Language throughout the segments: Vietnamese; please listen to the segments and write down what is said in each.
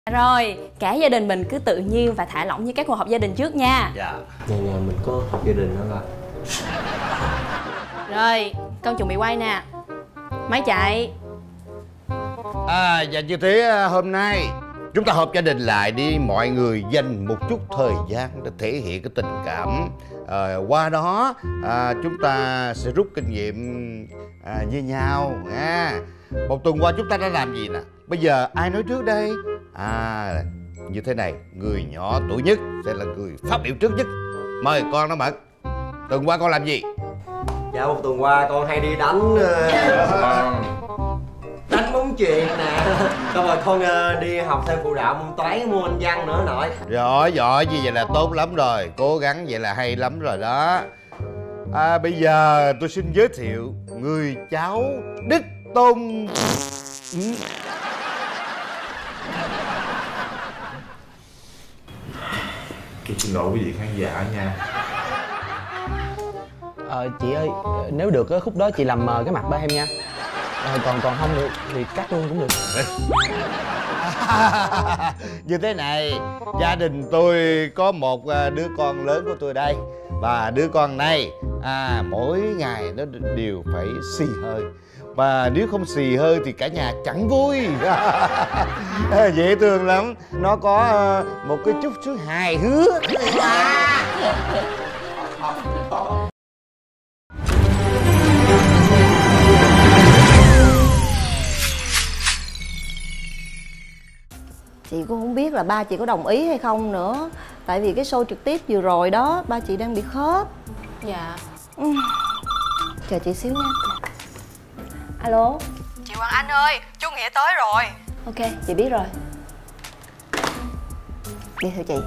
Rồi, cả gia đình mình cứ tự nhiên và thả lỏng như các cuộc họp gia đình trước nha. Dạ. Nhà mình có họp gia đình đó ba. Rồi, con chuẩn bị quay nè. Máy chạy. Và như thế hôm nay chúng ta họp gia đình lại đi, mọi người dành một chút thời gian để thể hiện cái tình cảm. Qua đó chúng ta sẽ rút kinh nghiệm như nhau nha. Một tuần qua chúng ta đã làm gì nè? Bây giờ ai nói trước đây? Như thế này, người nhỏ tuổi nhất sẽ là người phát biểu trước nhất. Mời con nó Mật. Tuần qua con làm gì? Dạ một tuần qua con hay đi đánh bóng chuyền nè. Xong rồi con đi học thêm phụ đạo môn toán, môn văn nữa nội. Giỏi giỏi, như vậy là tốt lắm rồi. Cố gắng vậy là hay lắm rồi đó. Bây giờ tôi xin giới thiệu người cháu đích tôn. Tôi xin lỗi quý vị khán giả nha. Chị ơi, nếu được khúc đó chị làm mờ cái mặt ba em nha. Còn không được thì cắt luôn cũng được. Như thế này, gia đình tôi có một đứa con lớn của tôi đây. Và đứa con này mỗi ngày nó đều phải xì hơi. Và nếu không xì hơi thì cả nhà chẳng vui. Dễ thương lắm. Nó có một cái chút hài hước. Chị cũng không biết là ba chị có đồng ý hay không nữa. Tại vì cái show trực tiếp vừa rồi đó, ba chị đang bị khớp. Dạ. Chờ chị xíu nha. Alo. Chị Hoàng Anh ơi, chú Nghĩa tới rồi. Ok, chị biết rồi. Đi theo chị.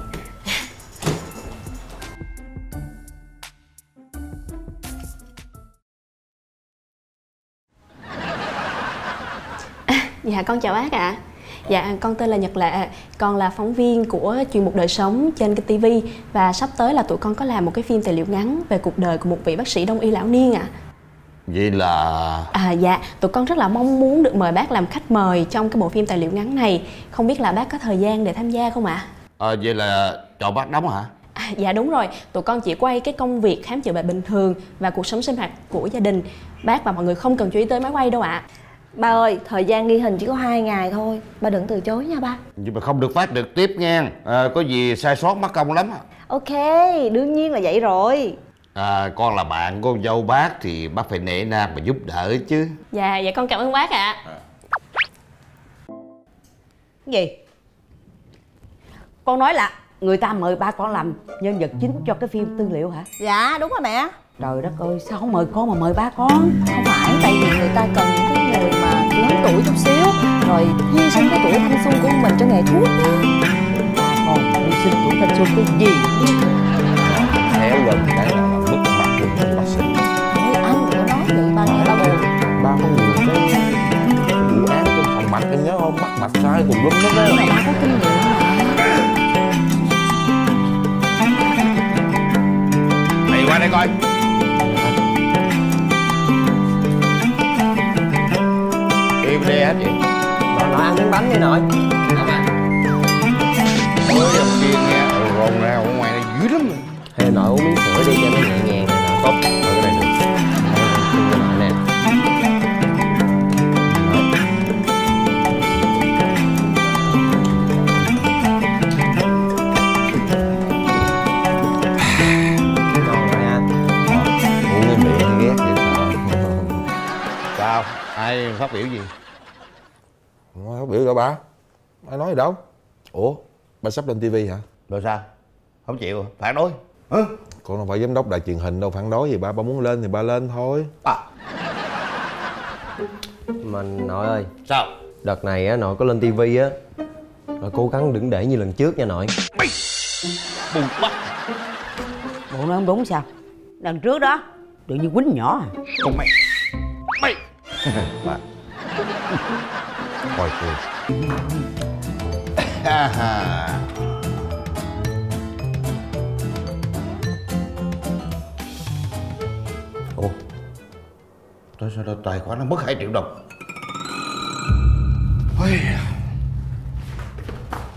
Dạ con chào bác ạ. Dạ con tên là Nhật Lệ. Con là phóng viên của chuyên mục đời sống trên kênh TV. Và sắp tới là tụi con có làm một cái phim tài liệu ngắn về cuộc đời của một vị bác sĩ đông y lão niên ạ. Vậy là... Dạ, tụi con rất là mong muốn được mời bác làm khách mời trong cái bộ phim tài liệu ngắn này. Không biết là bác có thời gian để tham gia không ạ? Vậy là chọn bác đóng hả? Dạ đúng rồi, tụi con chỉ quay cái công việc khám chữa bệnh bình thường và cuộc sống sinh hoạt của gia đình. Bác và mọi người không cần chú ý tới máy quay đâu ạ. Ba ơi, thời gian ghi hình chỉ có 2 ngày thôi. Ba đừng từ chối nha ba. Nhưng mà không được phát trực tiếp nha. Có gì sai sót mất công lắm. Ok, đương nhiên là vậy rồi. Con là bạn của con dâu bác thì bác phải nể nang và giúp đỡ chứ. Dạ, dạ con cảm ơn bác ạ. Cái gì? Con nói là người ta mời ba con làm nhân vật chính cho cái phim tư liệu hả? Dạ, đúng rồi mẹ. Trời đất ơi, sao không mời con mà mời ba con? Không phải, tại vì người ta cần những cái người mà lớn tuổi chút xíu, rồi hy sinh cái tuổi thanh xuân của mình cho nghề thuốc á. Con hy sinh tuổi thanh xuân cái gì? Khéo lên cái là mất mặt của bác sĩ. Ôi anh đừng có nói vậy, ba nghe ba buồn. Ba có nhiều cái vụ án trên phòng mạch em nhớ không? Bắt mạch sai tùm lum hết đó. Nhưng mà ba có kinh nghiệm mà. Mày qua đây coi. Im đi hết vậy. Nội ăn miếng bánh đi nội. Ôi dòng kia nghe rồn ra ở ngoài này dữ lắm. Hay nội uống miếng sữa đi cho nó nhẹ nhàng này nội. Tốt. Ở cái này được. Đây, cho nội nè. Ngon rồi anh. Uống cái miệng ghét vậy sao? Sao? Ai phát biểu gì? Không ai phát biểu đâu ba. Ai nói gì đâu. Ủa, ba sắp lên tivi hả? Rồi sao? Không chịu phản đối. Con đâu phải giám đốc đài truyền hình đâu phản đối gì ba. Ba muốn lên thì ba lên thôi. Mà nội ơi. Sao? Đợt này á nội có lên tivi á, nội cố gắng đừng để như lần trước nha nội. Mày bù bắt. Bộ nói không đúng sao? Lần trước đó tự nhiên quýnh nhỏ à? Con mày. Bà. Coi tôi. Ủa, sao tài khoản nó mất 2 triệu đồng?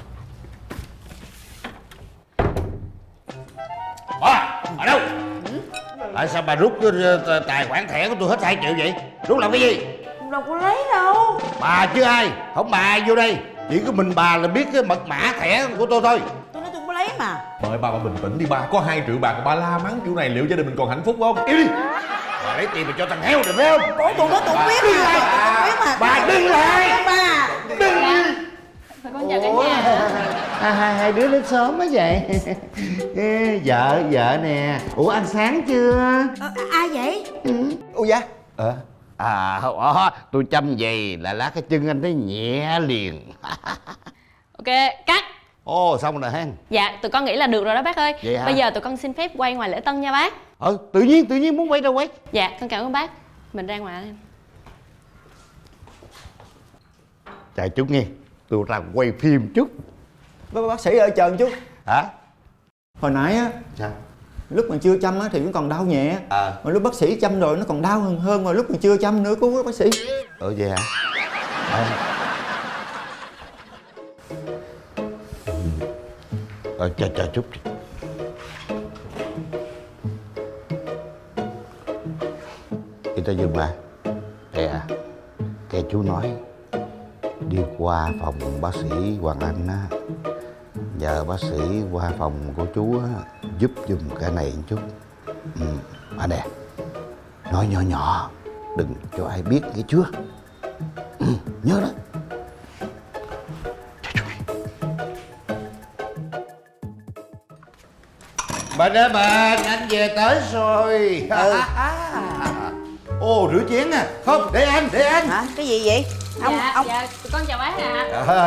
Ở đâu? Tại sao bà rút tài khoản thẻ của tôi hết 2 triệu vậy? Rút làm cái gì? Đâu có lấy đâu. Bà chứ ai? Không bà ai vô đây. Chỉ có mình bà là biết cái mật mã thẻ của tôi thôi. Tôi nói tôi không có lấy mà. Mời bà bình tĩnh đi ba. Có 2 triệu bạc mà bà la mắng kiểu này liệu gia đình mình còn hạnh phúc không? Im đi. Bà lấy tiền mà cho thằng heo được phải không? Cổ tôi nói tôi không biết Đứng lại. Bà đứng lại. Bà Đứng. Thôi con chào cả nhà. Hai đứa đến sớm quá vậy. Vợ nè. Ủa ăn sáng chưa? ai vậy? Ủa dạ? Tôi chăm giày là lát cái chân anh thấy nhẹ liền. Ok, cắt. Ồ xong rồi ha. Dạ, tụi con nghĩ là được rồi đó bác ơi. Vậy hả? Bây giờ tụi con xin phép quay ngoài lễ tân nha bác. Tự nhiên muốn quay đâu quay. Dạ, con cảm ơn bác. Mình ra ngoài đi. Chạy chút nghe. Tôi ra quay phim chút. Bác sĩ ơi chờ một chút. Hả? Hồi nãy á, Sao? lúc mà chưa chăm á thì vẫn còn đau nhẹ. Mà lúc bác sĩ chăm rồi nó còn đau hơn mà lúc mà chưa chăm nữa cứu bác sĩ. Vậy hả? Chờ chút. Người ta dừng lại. Kẻ chú nói đi qua phòng bác sĩ Hoàng Anh á, nhờ bác sĩ qua phòng của chú á giúp giùm cái này một chút. Nè, nói nhỏ đừng cho ai biết nghe chưa? Nhớ đó. Bên anh về tới rồi. Ồ rửa chén à? Không, để anh. Hả? Cái gì vậy? Dạ, tụi con chào bác ạ.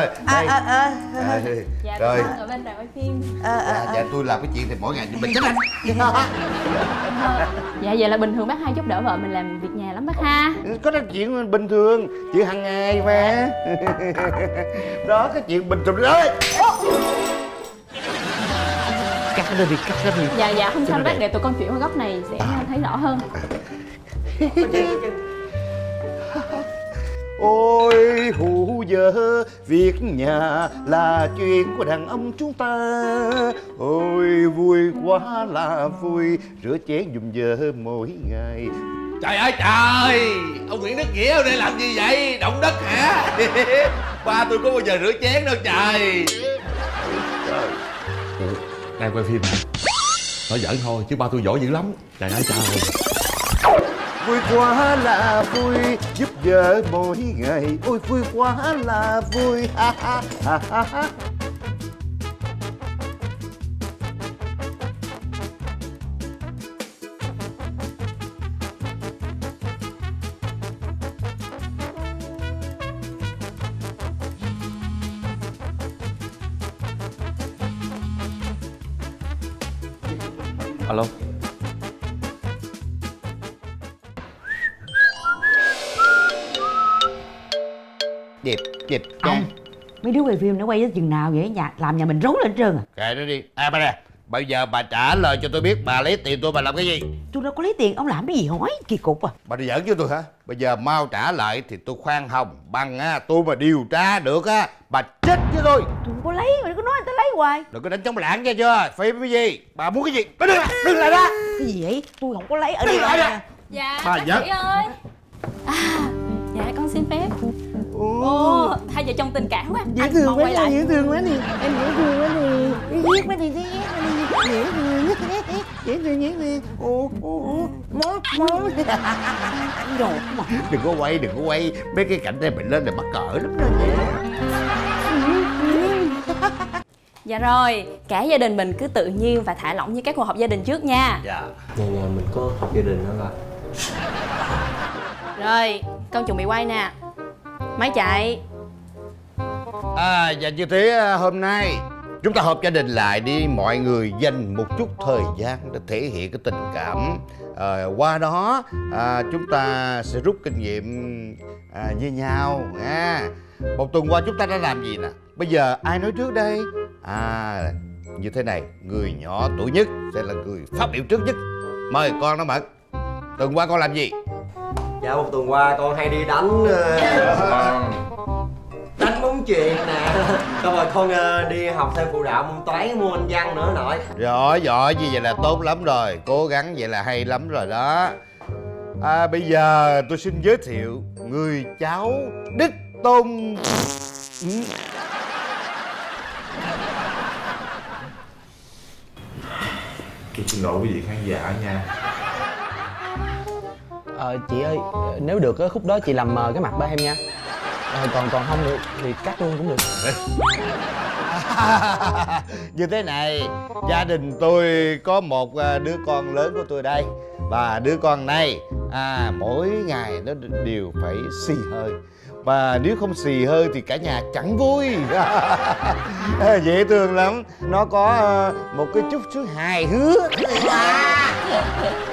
Dạ, tụi con ở bên đoàn quay phim. Dạ tôi làm cái chuyện thì mỗi ngày mình chết anh. Dạ, vậy là bình thường bác hay giúp đỡ vợ mình làm việc nhà lắm bác ha. Có cái chuyện bình thường, chuyện hàng ngày mà. Đó, cái chuyện bình thường đó. Cắt nó đi. Dạ, không sao bác, để tụi con chuyển qua góc này sẽ thấy rõ hơn. Ôi hù vợ, việc nhà là chuyện của đàn ông chúng ta. Ôi vui quá là vui, rửa chén giùm vợ mỗi ngày. Trời ơi trời! Ông Nguyễn Đức Nghĩa ở đây làm gì vậy? Động đất hả? Ba tôi có bao giờ rửa chén đâu trời. Đang quay phim hả? Nói giỡn thôi chứ ba tôi giỏi dữ lắm. Trời ơi trời! Vui quá là vui, giúp vợ mỗi ngày. Ôi vui quá là vui. Alo. Dịp Mấy đứa quay phim nó quay tới chừng nào vậy? Làm nhà mình rối lên trơn à. kệ nó đi. Bà nè, bây giờ bà trả lời cho tôi biết bà lấy tiền tôi bà làm cái gì? Tôi đâu có lấy tiền, ông làm cái gì hỏi kỳ cục à. Bà đi giỡn với tôi hả? Bây giờ mau trả lại thì tôi khoan hồng. Bằng á, tôi mà điều tra được á, bà chết với tôi. Tôi không có lấy, mà cứ nói người ta lấy hoài. Đừng có đánh trống lảng nghe chưa? Phim cái gì? Bà muốn cái gì? Bà đừng lại đó. Cái gì vậy? Tôi không có lấy ở đây mà. Dạ, bà bác sĩ ơi. Dạ, con xin phép. Ồ, hai vợ chồng tình cảm quá. Dễ thương quá nè, dễ thương quá nè. Em dễ thương quá nè. Viết quá nè, dễ thương. Mốt. Đồ mà. Đừng có quay. Mấy cái cảnh này mình lên là mắc cỡ lắm đó. Dạ rồi, cả gia đình mình cứ tự nhiên và thả lỏng như các cuộc họp gia đình trước nha. Dạ. Nhà mình có họp gia đình đó rồi. Rồi, con chuẩn bị quay nè. Máy chạy. Và như thế hôm nay chúng ta họp gia đình lại đi, mọi người dành một chút thời gian để thể hiện cái tình cảm. Qua đó chúng ta sẽ rút kinh nghiệm với nhau. Một tuần qua chúng ta đã làm gì nè? Bây giờ ai nói trước đây? Như thế này, người nhỏ tuổi nhất sẽ là người phát biểu trước nhất. Mời con nó Mật. Tuần qua con làm gì? Dạ một tuần qua con hay đi đánh bóng chuyện nè. Xong rồi con đi học thêm phụ đạo môn toán môn Anh văn nữa nội. Giỏi giỏi, như vậy là tốt lắm rồi. Cố gắng vậy là hay lắm rồi đó. Bây giờ tôi xin giới thiệu người cháu đích tôn. Tôi xin lỗi quý vị khán giả nha. Chị ơi, nếu được khúc đó chị làm mờ cái mặt ba em nha. Còn không được thì cắt luôn cũng được. Như thế này, gia đình tôi có một đứa con lớn của tôi đây. Và đứa con này mỗi ngày nó đều phải xì hơi. Và nếu không xì hơi thì cả nhà chẳng vui. Dễ thương lắm. Nó có một cái chút hài hước.